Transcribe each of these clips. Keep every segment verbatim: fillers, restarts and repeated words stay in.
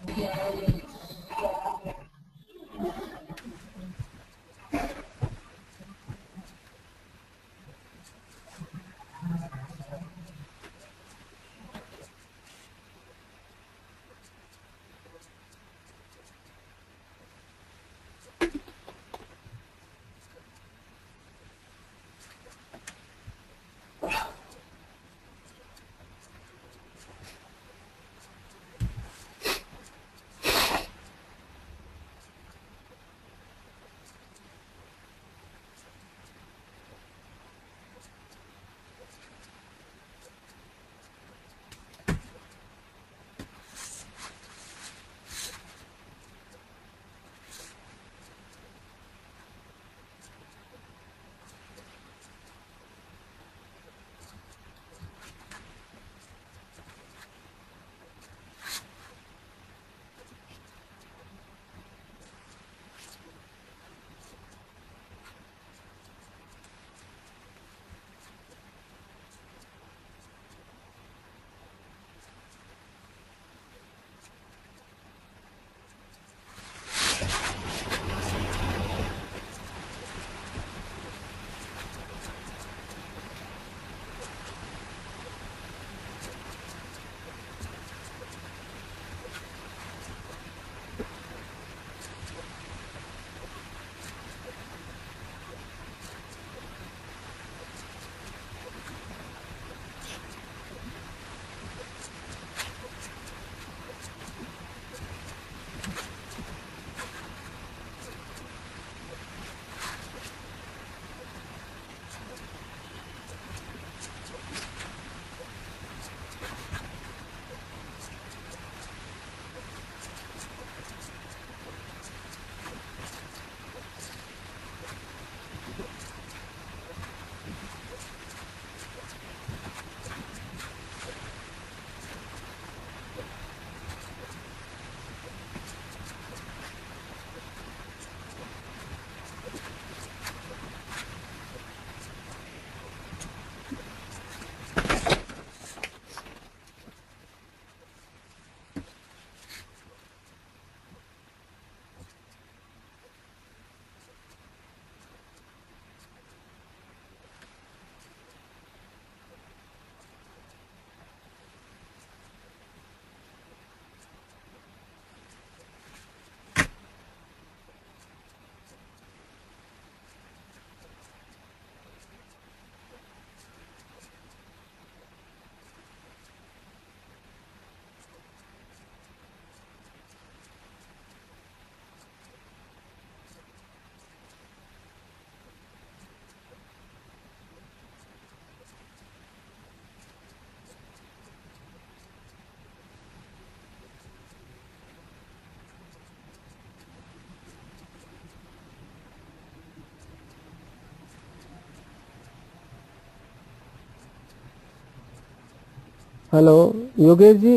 Hello Yogesh ji,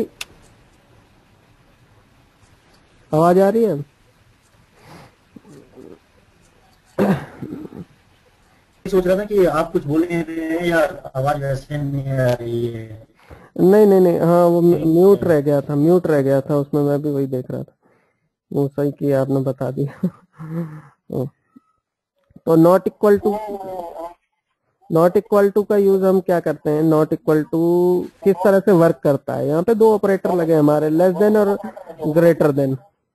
आवाज आ रही है? सोच रहा था कि आप कुछ बोल रहे हैं या आवाज वैसे नहीं आ रही है। नहीं नहीं नहीं, हाँ वो ठीक म्यूट है। रह गया था, म्यूट रह गया था उसमें, मैं भी वही देख रहा था। वो सही किया आपने, बता दिया। तो not equal to, not equal to का यूज हम क्या करते हैं? नॉट इक्वल टू किस तरह से वर्क करता है? यहाँ पे दो ऑपरेटर लगे हैं हमारे, लेस देन और ग्रेटर देन।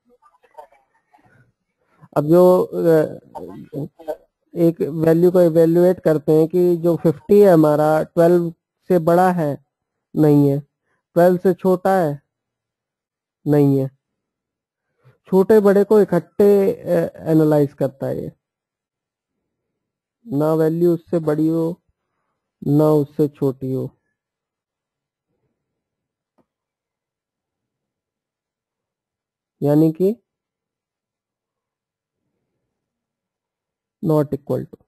अब जो अ, एक वैल्यू को इवेल्युएट करते हैं कि जो फिफ्टी है हमारा ट्वेल्व से बड़ा है, नहीं है, ट्वेल्व से छोटा है, नहीं है, छोटे बड़े को इकट्ठे एनालाइज करता है ये, ना वैल्यू उससे बड़ी हो ना उससे छोटी हो। यानी कि not equal to,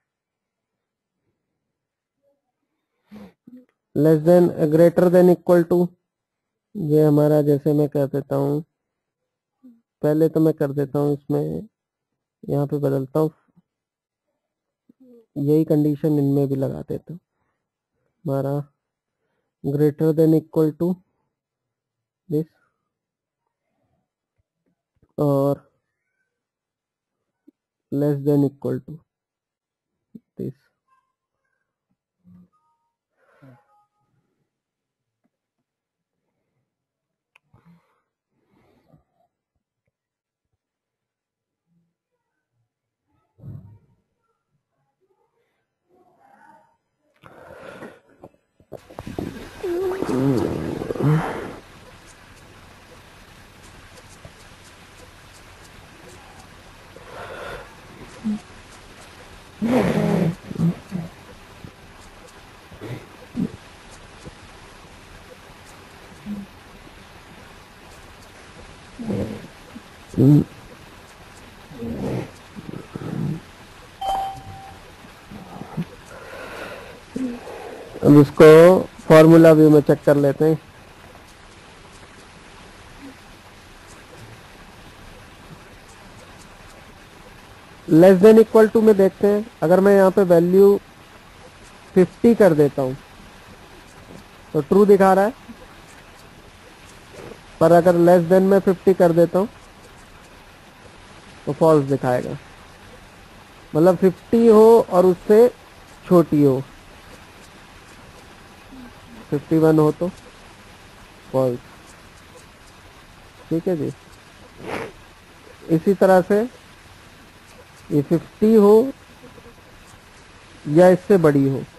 less than, greater than, equal to. ये हमारा, जैसे मैं कर देता हूँ, पहले तो मैं कर देता हूँ इसमें, यहाँ पे बदलता हूँ, यही कंडीशन इनमें भी लगा देता हूँ। हमारा greater than equal to this, और less than equal to this. अब इसको फॉर्मूला व्यू में चेक कर लेते हैं। लेस देन इक्वल टू में देखते हैं, अगर मैं यहाँ पे वैल्यू फिफ्टी कर देता हूँ तो ट्रू दिखा रहा है, पर अगर लेस देन में फिफ्टी कर देता हूँ तो फॉल्स दिखाएगा। मतलब फिफ्टी हो और उससे छोटी हो, फिफ्टी वन हो तो फॉल्स। ठीक है जी। इसी तरह से ये फिफ्टी हो या इससे बड़ी हो,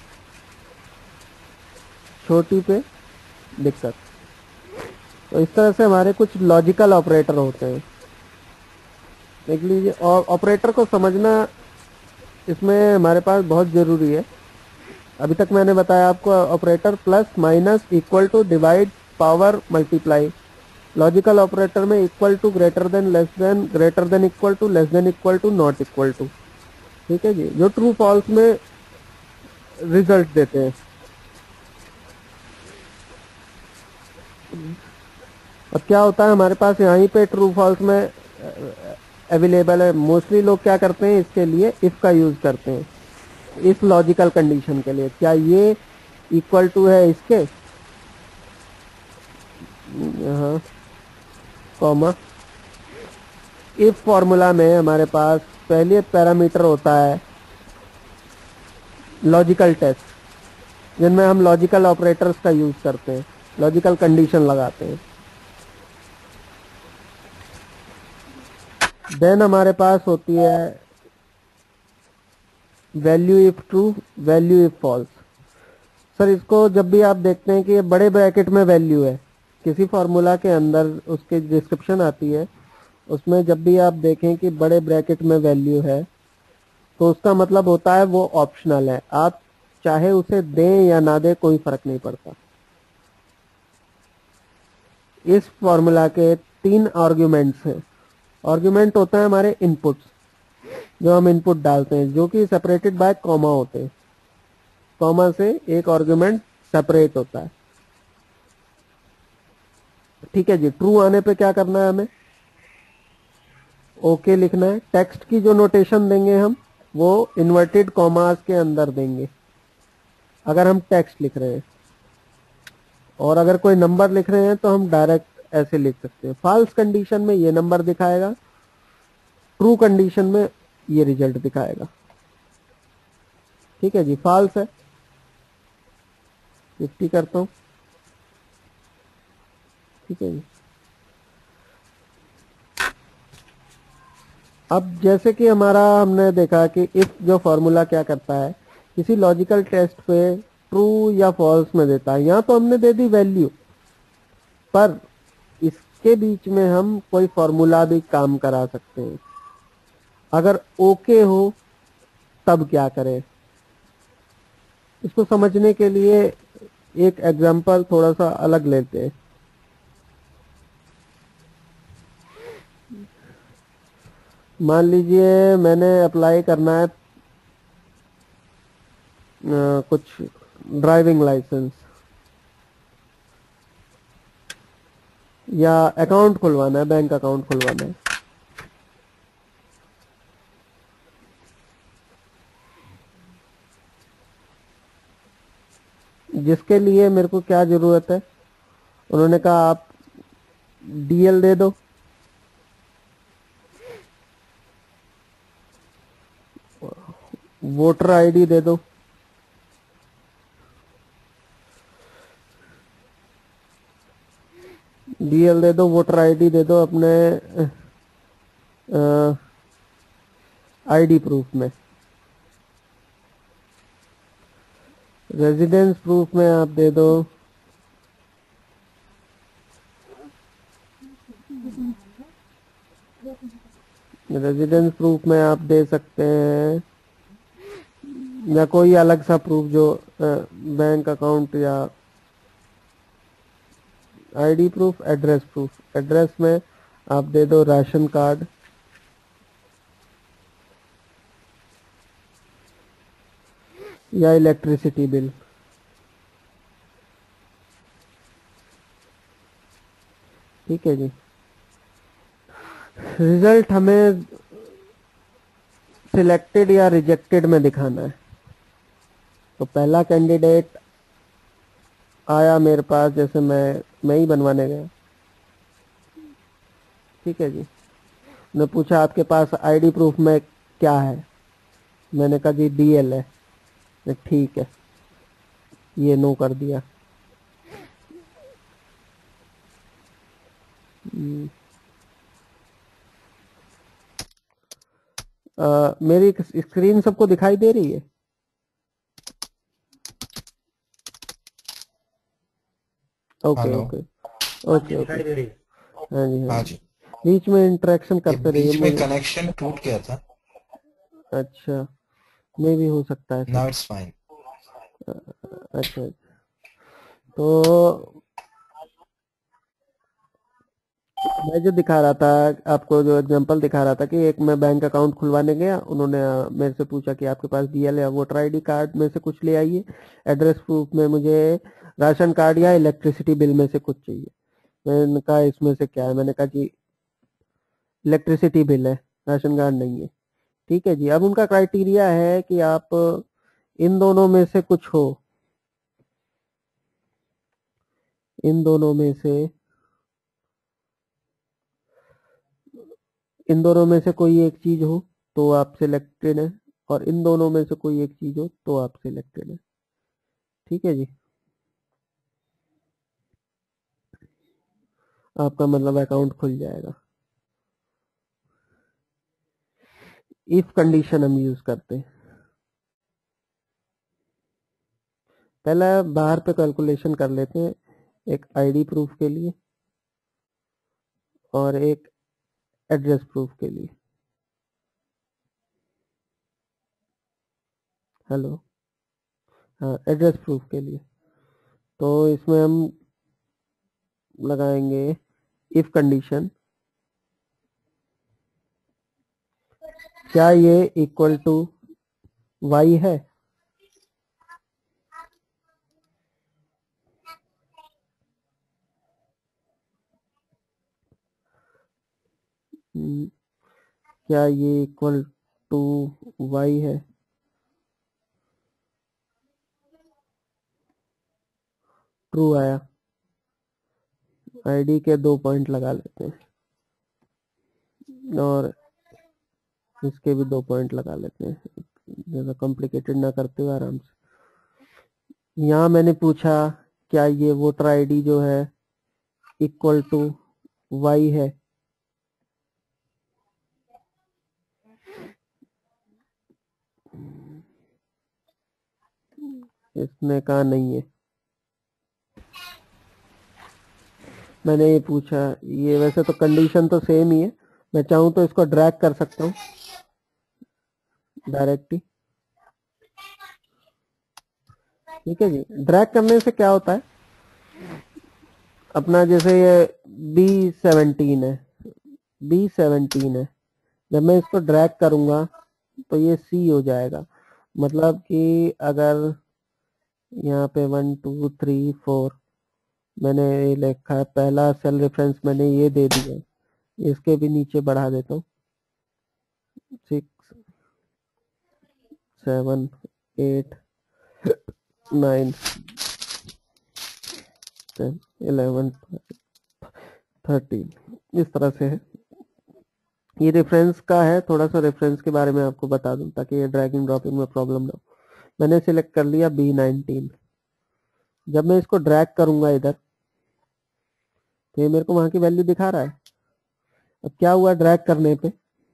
छोटी पे दिक्कत। तो इस तरह से हमारे कुछ लॉजिकल ऑपरेटर होते हैं। देख लीजिए, और ऑपरेटर को समझना इसमें हमारे पास बहुत ज़रूरी है। अभी तक मैंने बताया आपको operator plus minus equal to divide power multiply. Logical operator में equal to greater than less than greater than equal to less than equal to not equal to. ठीक है जी, जो ट्रू फॉल्स में रिजल्ट देते हैं। अब क्या होता है हमारे पास यहीं पे ट्रू फॉल्स में अवेलेबल है। मोस्टली लोग क्या करते हैं, इसके लिए इफ का यूज करते हैं, इस लॉजिकल कंडीशन के लिए। क्या ये इक्वल टू है इसके, यहाँ कॉमा, इफ फॉर्मूला में हमारे पास पहले पैरामीटर होता है लॉजिकल टेस्ट, जिनमें हम लॉजिकल ऑपरेटर्स का यूज करते हैं, लॉजिकल कंडीशन लगाते हैं। देन हमारे पास होती है value if true, value if false. Sir इसको जब भी आप देखते हैं कि ये बड़े ब्रैकेट में वैल्यू है किसी फॉर्मूला के अंदर, उसकी डिस्क्रिप्शन आती है, उसमें जब भी आप देखें कि बड़े ब्रैकेट में वैल्यू है तो उसका मतलब होता है वो ऑप्शनल है। आप चाहे उसे दें या ना दें कोई फर्क नहीं पड़ता। इस फॉर्मूला के तीन आर्ग्यूमेंट्स हैं। आर्ग्यूमेंट होता है हमारे इनपुट्स, जो हम इनपुट डालते हैं, जो कि सेपरेटेड बाय कॉमा होते हैं। कॉमा से एक आर्ग्यूमेंट सेपरेट होता है। ठीक है जी। ट्रू आने पे क्या करना है हमें, ओके लिखना है। टेक्स्ट की जो नोटेशन देंगे हम वो इन्वर्टेड कॉमास के अंदर देंगे अगर हम टेक्स्ट लिख रहे हैं, और अगर कोई नंबर लिख रहे हैं तो हम डायरेक्ट ऐसे लिख सकते हैं। फॉल्स कंडीशन में ये नंबर दिखाएगा, ट्रू कंडीशन में ये रिजल्ट दिखाएगा। ठीक है जी। फॉल्स है, फिफ्टी करता हूं। ठीक है जी। अब जैसे कि हमारा हमने देखा कि इफ जो फॉर्मूला क्या करता है, किसी लॉजिकल टेस्ट पे ट्रू या फॉल्स में देता है। यहाँ तो हमने दे दी वैल्यू, पर इसके बीच में हम कोई फॉर्मूला भी काम करा सकते हैं। अगर ओके हो तब क्या करें, इसको समझने के लिए एक एग्जांपल थोड़ा सा अलग लेते हैं। मान लीजिए मैंने अप्लाई करना है आ, कुछ ड्राइविंग लाइसेंस या अकाउंट खुलवाना है, बैंक अकाउंट खुलवाना है। जिसके लिए मेरे को क्या जरूरत है, उन्होंने कहा आप डीएल दे दो। वोटर आईडी दे दो। डीएल दे दो, वोटर आईडी दे दो अपने आईडी प्रूफ में। रेजिडेंस प्रूफ में आप दे दो रेजिडेंस प्रूफ में आप दे सकते हैं या कोई अलग सा प्रूफ जो बैंक अकाउंट या ID proof. Address proof, address में आप दे दो राशन कार्ड या इलेक्ट्रिसिटी बिल। ठीक है जी। रिजल्ट हमें सिलेक्टेड या रिजेक्टेड में दिखाना है। तो पहला कैंडिडेट आया मेरे पास, जैसे मैं मैं ही बनवाने गया। ठीक है जी। ने पूछा आपके पास आईडी प्रूफ में क्या है, मैंने कहा जी डीएल है। ठीक है, ये नो कर दिया। आ, मेरी स्क्रीन सबको दिखाई दे रही है? Okay okay okay okay. हाँ जी हाँ जी। बीच में इंटरेक्शन करते रहिए। बीच में कनेक्शन टूट गया था। अच्छा, मे भी हो सकता है। Now it's fine. अच्छा, तो मैं जो दिखा रहा था आपको, जो एग्जांपल दिखा रहा था कि एक मैं बैंक अकाउंट खुलवाने गया, उन्होंने मेरे से पूछा कि आपके पास डीएल या वोटर आईडी कार्ड में से कुछ ले आइए। एड्रेस प्रूफ में मुझे राशन कार्ड या इलेक्ट्रिसिटी बिल में से कुछ चाहिए। मैंने कहा इसमें से क्या है, मैंने कहा जी इलेक्ट्रिसिटी बिल है, राशन कार्ड नहीं है। ठीक है जी। अब उनका क्राइटेरिया है कि आप इन दोनों में से कुछ हो, इन दोनों में से इन दोनों में से कोई एक चीज हो तो आप सिलेक्टेड है, और इन दोनों में से कोई एक चीज हो तो आप सिलेक्टेड है। ठीक है जी। आपका मतलब अकाउंट खुल जाएगा। इफ कंडीशन हम यूज करते हैं। पहला बाहर पे कैलकुलेशन कर लेते हैं, एक आईडी प्रूफ के लिए और एक एड्रेस प्रूफ के लिए। हेलो, हाँ, एड्रेस प्रूफ के लिए। तो इसमें हम लगाएंगे इफ कंडीशन, क्या ये इक्वल टू वाई है? क्या ये इक्वल टू वाई है? ट्रू आया। आईडी के दो पॉइंट लगा लेते हैं और इसके भी दो पॉइंट लगा लेते हैं, ज़्यादा कॉम्प्लिकेटेड ना करते हुए आराम से। यहाँ मैंने पूछा क्या ये वोटर आईडी जो है इक्वल टू वाई है? इसने कहा नहीं है। मैंने ये पूछा, ये वैसे तो कंडीशन तो सेम ही है, मैं चाहूँ तो इसको ड्रैग कर सकता हूँ डायरेक्टली। ठीक है जी। ड्रैग करने से क्या होता है, अपना जैसे ये बी सेवनटीन है, बी सेवनटीन है, जब मैं इसको ड्रैग करूंगा तो ये सी हो जाएगा। मतलब कि अगर यहाँ पे वन टू थ्री फोर मैंने ये लिखा है, पहला सेल रेफरेंस मैंने ये दे दिया, इसके भी नीचे बढ़ा देता हूँ, six seven eight nine ten eleven thirteen, इस तरह से है। ये रेफरेंस का है, थोड़ा सा रेफरेंस के बारे में आपको बता दूं ताकि ये ड्रैगिंग ड्रॉपिंग में प्रॉब्लम ना हो। मैंने सिलेक्ट कर लिया बी नाइनटीन। जब मैं इसको ड्रैग करूंगा इधर तो ये मेरे को वहां की वैल्यू दिखा रहा है। अब क्या हुआ ड्रैग करने पे,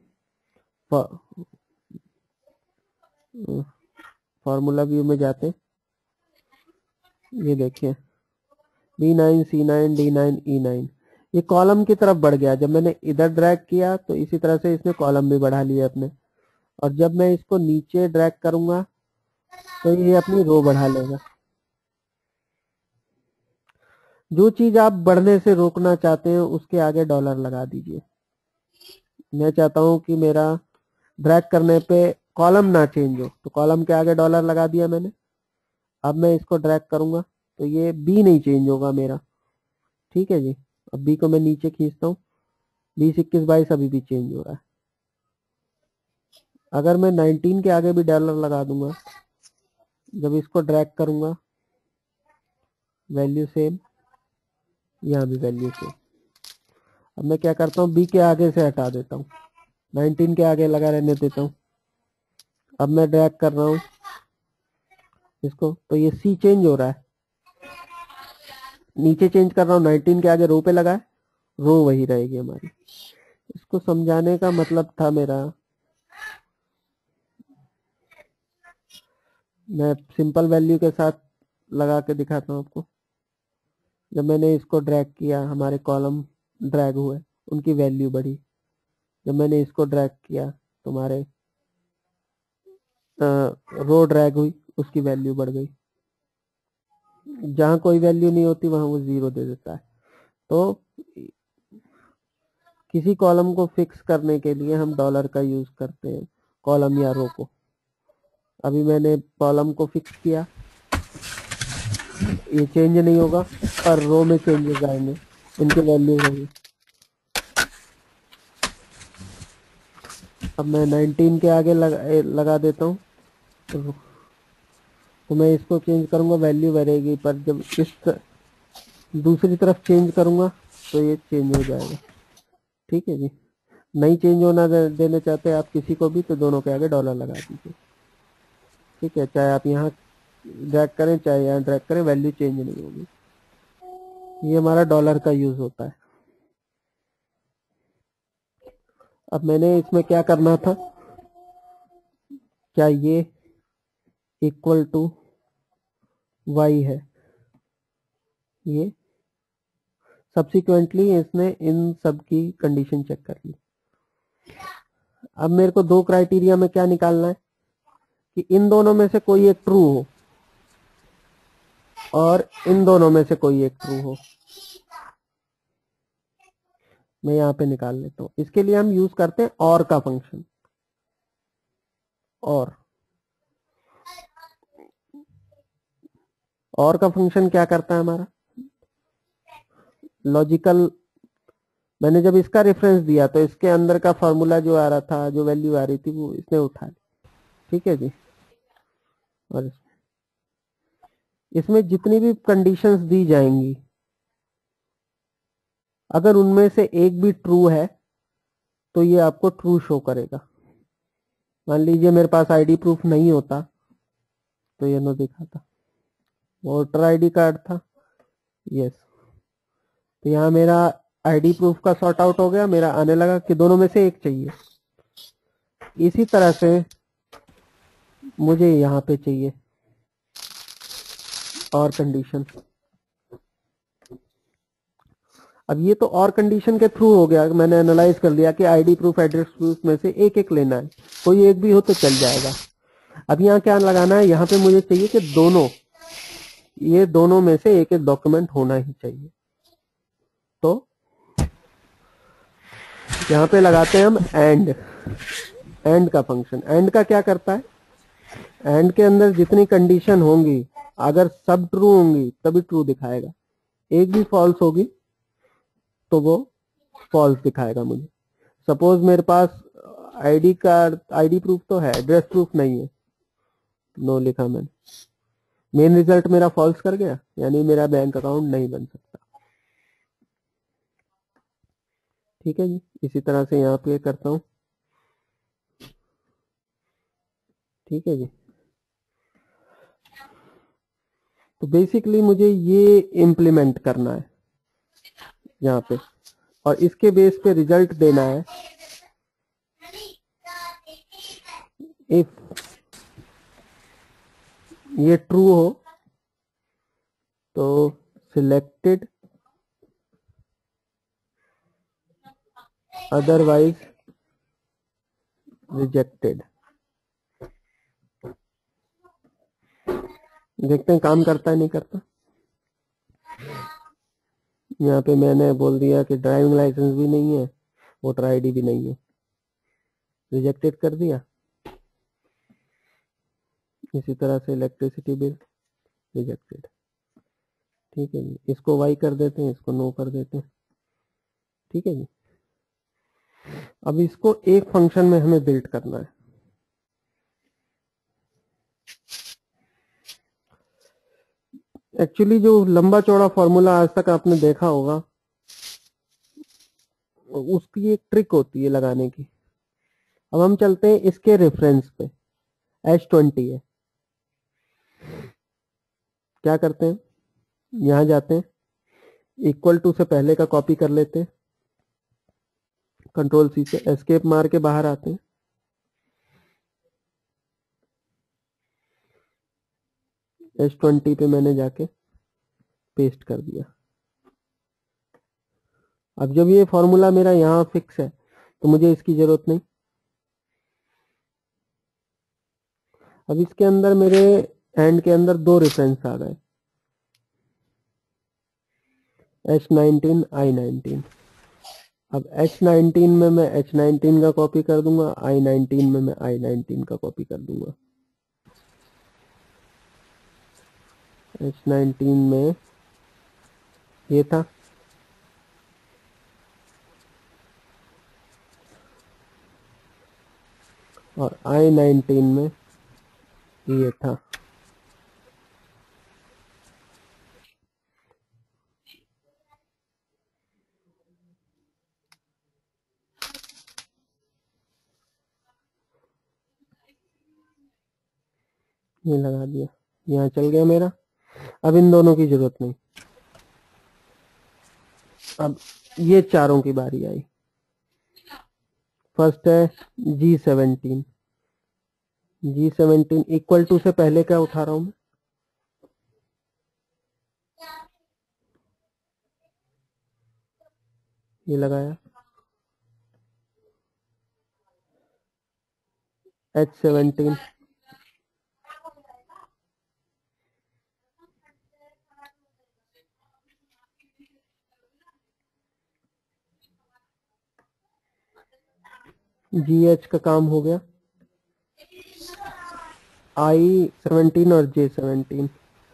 फॉर्मूला व्यू में जाते, ये देखिए B nine C nine D nine E nine, ये कॉलम की तरफ बढ़ गया। जब मैंने इधर ड्रैग किया तो इसी तरह से इसने कॉलम भी बढ़ा लिया अपने, और जब मैं इसको नीचे ड्रैग करूंगा तो ये अपनी रो बढ़ा लेगा। जो चीज आप बढ़ने से रोकना चाहते हैं उसके आगे डॉलर लगा दीजिए। मैं चाहता हूं कि मेरा ड्रैग करने पे कॉलम ना चेंज हो, तो कॉलम के आगे डॉलर लगा दिया मैंने। अब मैं इसको ड्रैग करूंगा तो ये बी नहीं चेंज होगा मेरा, ठीक है जी। अब बी को मैं नीचे खींचता हूँ, बीस इक्कीस बाईस अभी भी चेंज हो रहा है। अगर मैं नाइनटीन के आगे भी डॉलर लगा दूंगा, जब इसको ड्रैग करूंगा वैल्यू सेम, यहाँ भी वैल्यू सेम। अब मैं क्या करता हूँ, बी के आगे से हटा देता हूँ, नाइनटीन के आगे लगा रहने देता हूँ। अब मैं ड्रैग कर रहा हूँ इसको तो ये सी चेंज हो रहा है, नीचे चेंज कर रहा हूँ, नाइनटीन के आगे रो पे लगा है, रो वही रहेगी हमारी। इसको समझाने का मतलब था मेरा, मैं सिंपल वैल्यू के साथ लगा के दिखाता हूँ आपको। जब मैंने इसको ड्रैग किया हमारे कॉलम ड्रैग हुए, उनकी वैल्यू बढ़ी। जब मैंने इसको ड्रैग किया तो हमारे रो ड्रैग हुई, उसकी वैल्यू बढ़ गई। जहां कोई वैल्यू नहीं होती वहां वो जीरो दे देता है। तो किसी कॉलम को फिक्स करने के लिए हम डॉलर का यूज करते हैं, कॉलम या रो को। अभी मैंने कॉलम को फिक्स किया, ये चेंज नहीं होगा, पर रो में चेंजेस आएंगे, इनके वैल्यू होंगे। अब मैं नाइनटीन के आगे लगा, लगा देता हूँ तो मैं इसको चेंज करूंगा, वैल्यू बढ़ेगी, पर जब इस दूसरी तरफ चेंज करूंगा तो ये चेंज हो जाएगा, ठीक है जी। नहीं चेंज होना दे, देने चाहते हैं आप किसी को भी, तो दोनों के आगे डॉलर लगा दीजिए, ठीक है। चाहे आप यहाँ ड्रैग करें चाहे यहाँ ड्रैग करें, वैल्यू चेंज नहीं होगी। ये हमारा डॉलर का यूज होता है। अब मैंने इसमें क्या करना था, क्या ये इक्वल टू वाई है, ये सब्सिक्वेंटली इसने इन सब की कंडीशन चेक कर ली। अब मेरे को दो क्राइटेरिया में क्या निकालना है कि इन दोनों में से कोई एक ट्रू हो और इन दोनों में से कोई एक ट्रू हो। मैं यहाँ पे निकाल लेता हूँ। इसके लिए हम यूज करते हैं और का फंक्शन। और और का फंक्शन क्या करता है हमारा, लॉजिकल, मैंने जब इसका रेफरेंस दिया तो इसके अंदर का फॉर्मूला जो आ रहा था, जो वैल्यू आ रही थी, वो इसने उठा ली, ठीक है जी। और इसमें जितनी भी कंडीशंस दी जाएंगी, अगर उनमें से एक भी ट्रू है तो ये आपको ट्रू शो करेगा। मान लीजिए मेरे पास आईडी प्रूफ नहीं होता तो ये न दिखाता, वोटर आईडी कार्ड था, यस, तो यहाँ मेरा आईडी प्रूफ का सॉर्ट आउट हो गया, मेरा आने लगा कि दोनों में से एक चाहिए। इसी तरह से मुझे यहाँ पे चाहिए और कंडीशन। अब ये तो और कंडीशन के थ्रू हो गया, मैंने एनालाइज कर लिया कि आईडी प्रूफ एड्रेस प्रूफ में से एक एक लेना है, कोई एक भी हो तो चल जाएगा। अब यहाँ क्या लगाना है, यहाँ पे मुझे चाहिए कि दोनों, ये दोनों में से एक एक डॉक्यूमेंट होना ही चाहिए। तो यहाँ पे लगाते हैं हम एंड, एंड का फंक्शन। एंड का क्या करता है, एंड के अंदर जितनी कंडीशन होंगी, अगर सब ट्रू होंगी तभी ट्रू दिखाएगा, एक भी फॉल्स होगी तो वो फॉल्स दिखाएगा मुझे। सपोज मेरे पास आईडी कार्ड, आईडी प्रूफ तो है, एड्रेस प्रूफ नहीं है, नो लिखा मैंने, मेन रिजल्ट मेरा फॉल्स कर गया, यानी मेरा बैंक अकाउंट नहीं बन सकता, ठीक है जी, इसी तरह से यहाँ पे करता हूँ। ठीक है जी, तो बेसिकली मुझे ये इम्प्लीमेंट करना है यहाँ पे, और इसके बेस पे रिजल्ट देना है। इफ ये ट्रू हो तो सिलेक्टेड, अदरवाइज रिजेक्टेड। देखते हैं काम करता है नहीं करता। यहाँ पे मैंने बोल दिया कि ड्राइविंग लाइसेंस भी नहीं है, वोटर आईडी भी नहीं है, रिजेक्टेड कर दिया। इसी तरह से इलेक्ट्रिसिटी बिल रिजेक्टेड। ठीक है जी, इसको वाई कर देते हैं, इसको नो कर देते हैं। ठीक है जी, अब इसको एक फंक्शन में हमें बिल्ड करना है। एक्चुअली जो लंबा चौड़ा फॉर्मूला आज तक आपने देखा होगा, उसकी एक ट्रिक होती है लगाने की। अब हम चलते हैं इसके रेफरेंस पे, एच ट्वेंटी है। क्या करते हैं, यहां जाते हैं, इक्वल टू से पहले का कॉपी कर लेते हैं, कंट्रोल सी से एस्केप मार के बाहर आते हैं। एच ट्वेंटी पे मैंने जाके पेस्ट कर दिया। अब जब ये फॉर्मूला मेरा यहाँ फिक्स है तो मुझे इसकी जरूरत नहीं। अब इसके अंदर मेरे एंड के अंदर दो रेफरेंस आ गए, एच नाइनटीन आई नाइनटीन। अब एच नाइनटीन में मैं एच नाइनटीन का कॉपी कर दूंगा, आई नाइनटीन में मैं आई नाइनटीन का कॉपी कर दूंगा। एच नाइनटीन में ये था, और आई नाइनटीन में ये था। ये लगा दिया, यहाँ चल गया मेरा। अब इन दोनों की जरूरत नहीं। अब ये चारों की बारी आई। फर्स्ट है G seventeen. G seventeen equal to से पहले क्या उठा रहा हूं मैं, ये लगाया। एच सेवनटीन, जी एच का काम हो गया। आई सेवनटीन और J seventeen,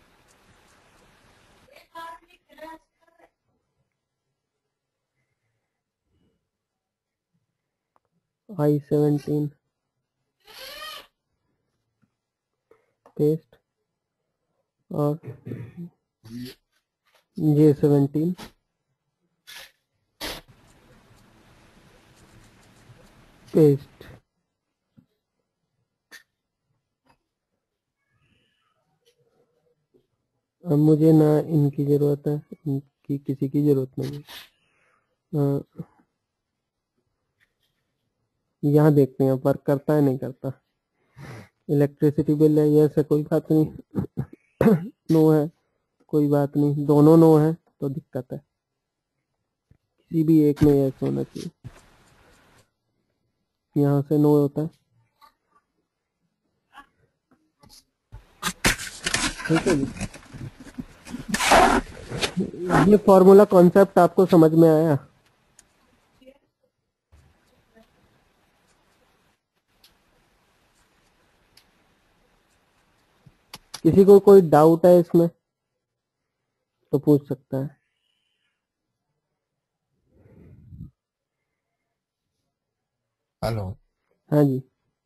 I seventeen paste, और जे सेवनटीन पेस्ट। अब मुझे ना इनकी जरूरत है, इनकी किसी की जरूरत नहीं है। यहाँ देखते हैं वर्क करता है नहीं करता। इलेक्ट्रिसिटी बिल है, यस है, कोई बात नहीं। नो है, कोई बात नहीं। दोनों नो है तो दिक्कत है, किसी भी एक में यस होना चाहिए। यहाँ से नो होता है। ठीक है जी, ये फॉर्मूला कॉन्सेप्ट आपको समझ में आया? किसी को कोई डाउट है इसमें तो पूछ सकता है। हेलो। हाँ जी,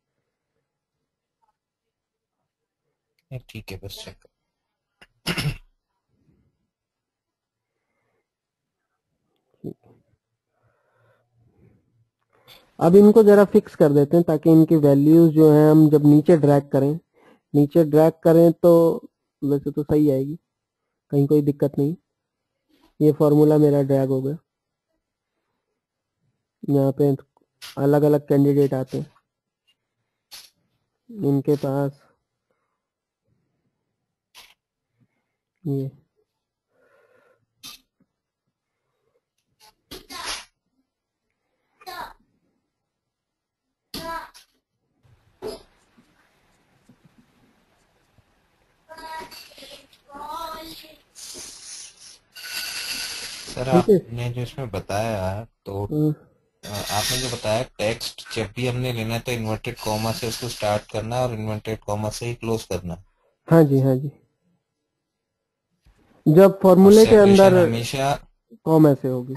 ये ठीक है, बस चेक। ठीक है। अब इनको जरा फिक्स कर देते हैं ताकि इनकी वैल्यूज जो है हम जब नीचे ड्रैग करें नीचे ड्रैग करें तो वैसे तो सही आएगी, कहीं कोई दिक्कत नहीं। ये फॉर्मूला मेरा ड्रैग हो गया। यहाँ पे अलग अलग कैंडिडेट आते हैं, इनके पास ये सर ठीक है। आपने जो इसमें बताया तो हम्म, अ, आपने जो बताया टेक्स्ट जब भी हमने लेना है तो इन्वर्टेड कॉमा से उसको स्टार्ट करना है और इन्वर्टेड कॉमा से ही क्लोज करना है। हाँ जी हाँ जी। जब और फॉर्मूले के सेपरेशन अंदर हमेशा कॉमा से होगी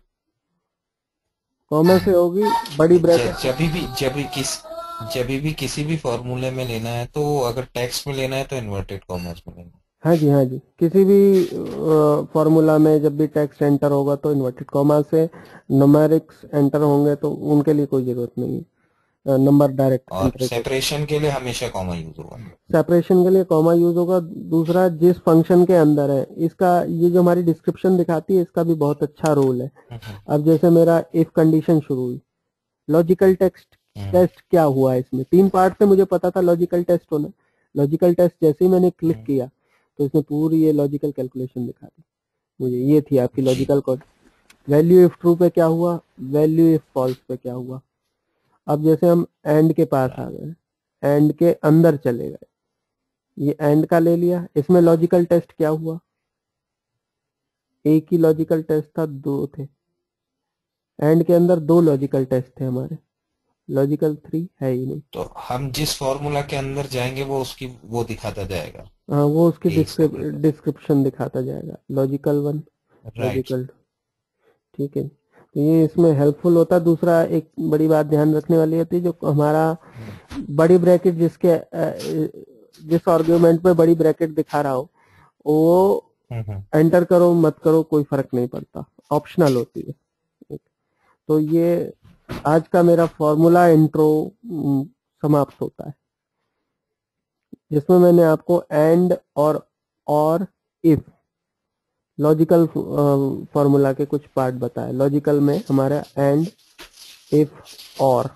कॉमा से होगी बड़ी ब्रैकेट। जब भी जब भी किस जब भी किसी भी फॉर्मूले में लेना है तो अगर टेक्स्ट में लेना है तो इन्वर्टेड कॉमास में लेना है। हाँ जी हाँ जी, किसी भी फॉर्मूला में जब भी टेक्स्ट एंटर होगा तो इन्वर्टेड कॉमा से, न्यूमेरिक्स एंटर होंगे तो उनके लिए कोई जरूरत नहीं है, नंबर डायरेक्ट और एंटर कर। सेपरेशन के लिए हमेशा कॉमा यूज होगा। सेपरेशन के लिए कॉमा यूज होगा। दूसरा, जिस फंक्शन के अंदर है इसका, ये जो हमारी डिस्क्रिप्शन दिखाती है इसका भी बहुत अच्छा रोल है। हम्म, अब जैसे मेरा इफ कंडीशन शुरू हुई, लॉजिकल टेक्स्ट हम्म, टेस्ट क्या हुआ है, इसमें तीन पार्ट से मुझे पता था लॉजिकल टेस्ट होना। लॉजिकल टेस्ट जैसे ही मैंने क्लिक हम्म, किया तो इसने पूरी ये लॉजिकल कैलकुलेशन दिखा दी मुझे। ये थी आपकी G logical code. Value if true पे क्या हुआ, वैल्यू इफ फॉल्स पे क्या हुआ। अब जैसे हम एंड के पास आ गए, एंड के अंदर चले गए, ये एंड का ले लिया, इसमें लॉजिकल टेस्ट क्या हुआ, एक ही लॉजिकल टेस्ट था, दो थे। एंड के अंदर दो लॉजिकल टेस्ट थे हमारे, लॉजिकल थ्री है ही नहीं। तो हम जिस फॉर्मूला के अंदर जाएंगे वो उसकी वो दिखाता जाएगा। हाँ, वो उसकी यही इसका purpose। डिस्क्रिप्शन दिखाता जाएगा, लॉजिकल वन, राइट। लॉजिकल। ठीक है, तो ये इसमें हेल्पफुल होता है। दूसरा, एक बड़ी बात ध्यान रखने वाली होती है, जो हमारा बड़ी ब्रैकेट जिसके अ, जिस आर्ग्यूमेंट में बड़ी ब्रैकेट दिखा रहा हो वो हम्म, हम्म, एंटर करो मत करो कोई फर्क नहीं पड़ता, ऑप्शनल होती है। तो ये आज का मेरा फॉर्मूला इंट्रो समाप्त होता है, जिसमें मैंने आपको एंड और और इफ लॉजिकल फॉर्मूला के कुछ पार्ट बताए। लॉजिकल में हमारा एंड, इफ, और।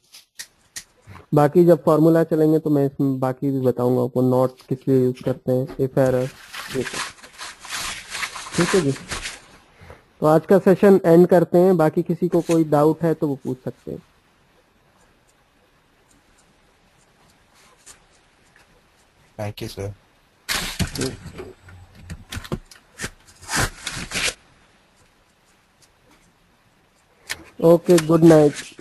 बाकी जब फॉर्मूला चलेंगे तो मैं इसमें बाकी भी बताऊंगा आपको, नॉट किस लिए यूज करते हैं, इफ, एरर, ये सब। ठीक है जी, तो आज का सेशन एंड करते हैं। बाकी किसी को कोई डाउट है तो वो पूछ सकते हैं। Thank you sir. Okay, good night.